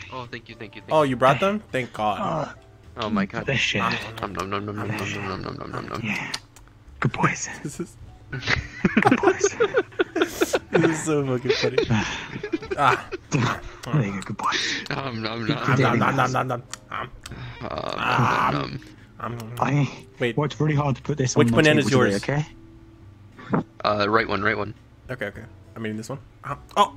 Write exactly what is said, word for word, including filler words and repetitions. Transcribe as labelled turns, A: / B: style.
A: Oh, thank you, thank you, thank
B: Oh,
A: you.
B: you brought them? Thank God.
A: Oh my God.
C: This shit.
A: Nom nom nom nom nom nom nom nom nom nom nom.
C: Yeah. Good boys.
B: This is
C: Good boys.
B: this is so fucking funny. Ah.
C: There you go, good boys.
A: Nom nom
C: Keep
A: nom.
B: Nom,
C: dating
B: nom, nom,
C: us.
B: nom, nom, nom.
A: Uh, nom nom
B: Um,
C: I
B: Wait.
C: worked really hard to put this
B: Which
C: on my
B: banana's
C: table today,
B: yours?
C: okay?
A: nom. Uh, right one, right one.
B: Okay, okay. I'm eating this one. Oh. Oh.